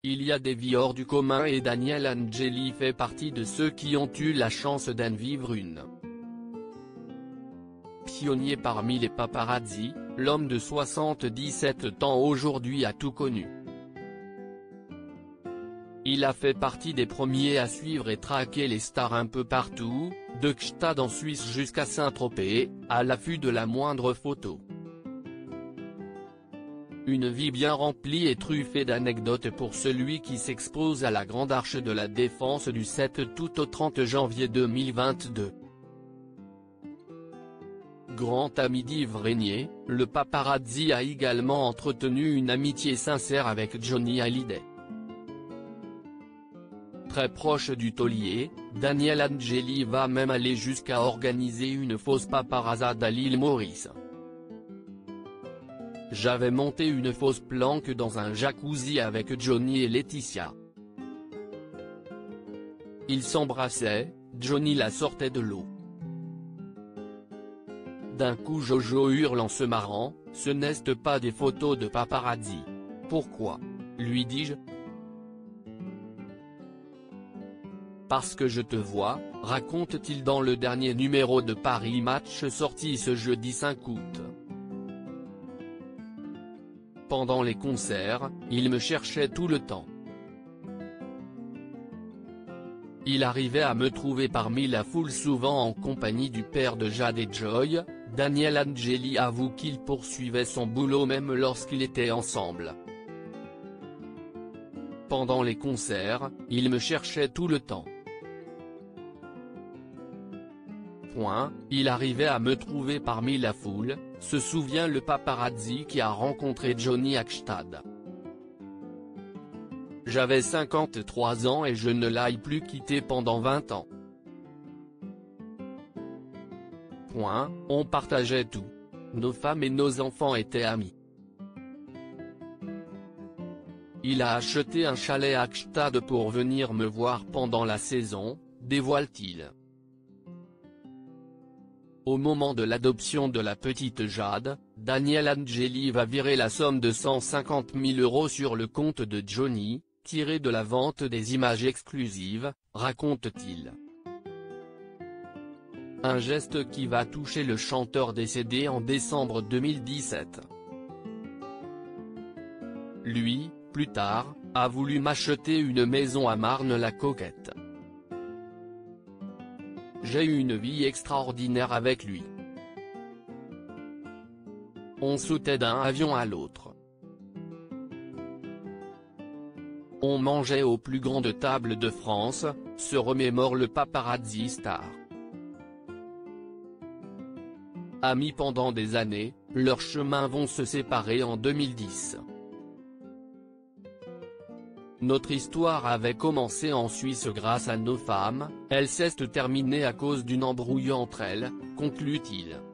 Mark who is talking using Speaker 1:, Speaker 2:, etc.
Speaker 1: Il y a des vies hors du commun et Daniel Angeli fait partie de ceux qui ont eu la chance d'en vivre une. Pionnier parmi les paparazzi, l'homme de 77 ans aujourd'hui a tout connu. Il a fait partie des premiers à suivre et traquer les stars un peu partout, de Gstaad en Suisse jusqu'à Saint-Tropez, à l'affût de la moindre photo. Une vie bien remplie et truffée d'anecdotes pour celui qui s'expose à la Grande Arche de la Défense du 7 août au 30 janvier 2022. Grand ami d'Yves Régnier, le paparazzi a également entretenu une amitié sincère avec Johnny Hallyday. Très proche du taulier, Daniel Angeli va même aller jusqu'à organiser une fausse paparazade à l'île Maurice. J'avais monté une fausse planque dans un jacuzzi avec Johnny et Laetitia. Ils s'embrassaient, Johnny la sortait de l'eau. D'un coup Jojo hurle en se marrant, « Ce n'est pas des photos de paparazzi. » Pourquoi ? Lui dis-je. Parce que je te vois, raconte-t-il dans le dernier numéro de Paris Match sorti ce jeudi 5 août. Pendant les concerts, il me cherchait tout le temps. Il arrivait à me trouver parmi la foule souvent en compagnie du père de Jade et Joy. Daniel Angeli avoue qu'il poursuivait son boulot même lorsqu'ils étaient ensemble. Pendant les concerts, il me cherchait tout le temps. Il arrivait à me trouver parmi la foule, se souvient le paparazzi qui a rencontré Johnny à Gstaad. J'avais 53 ans et je ne l'ai plus quitté pendant 20 ans. On partageait tout. Nos femmes et nos enfants étaient amis. Il a acheté un chalet à Gstaad pour venir me voir pendant la saison, dévoile-t-il. Au moment de l'adoption de la petite Jade, Daniel Angeli va virer la somme de 150 000 € sur le compte de Johnny, tiré de la vente des images exclusives, raconte-t-il. Un geste qui va toucher le chanteur décédé en décembre 2017. Lui, plus tard, a voulu m'acheter une maison à Marne-la-Coquette. J'ai eu une vie extraordinaire avec lui. On sautait d'un avion à l'autre. On mangeait aux plus grandes tables de France, se remémore le paparazzi star. Amis pendant des années, leurs chemins vont se séparer en 2010. Notre histoire avait commencé en Suisse grâce à nos femmes, elle s'est terminée à cause d'une embrouille entre elles, conclut-il.